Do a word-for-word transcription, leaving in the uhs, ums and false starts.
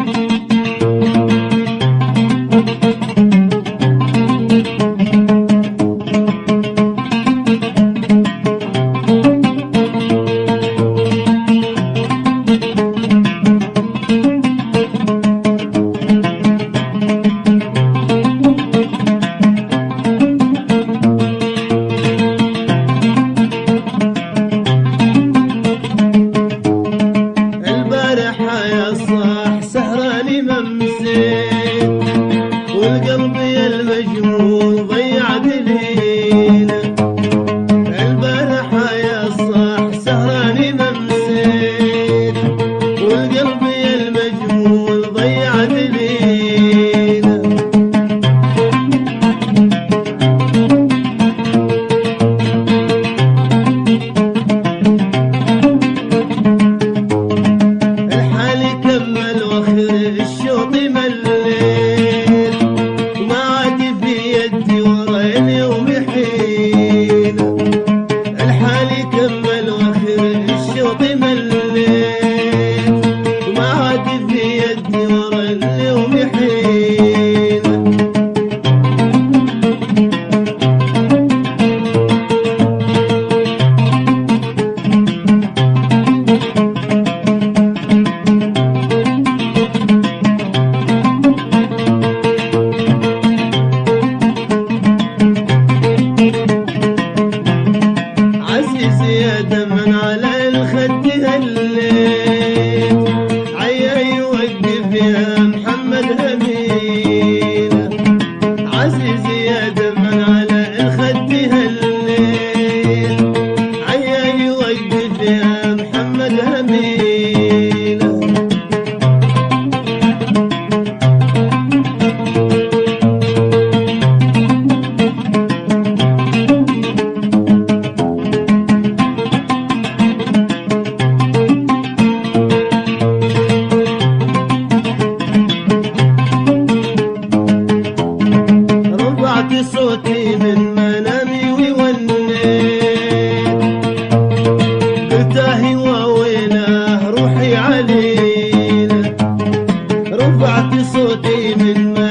والقلب يا المجهول ضيع دليله. البارحة يا صاح سهراني ممسيت، والقلب يا المجهول ضيع دليله. الحال كمل واخر الشوط مليت، وما عاد في يدي ورا اليوم حيله. الحال كمل واخر الشوط مليت، وما عاد في يدي ورا اليوم حيله. عزيزي يا دمن على الخد هليت، عيا يوقف يا محمد هميله. عزيزي يا دمن على الخد هليت، عيا يوقف يا محمد هميله. رفعت صوتي من منامي وونيت، قلت اهي وويله روحي عليله. رفعت صوتي من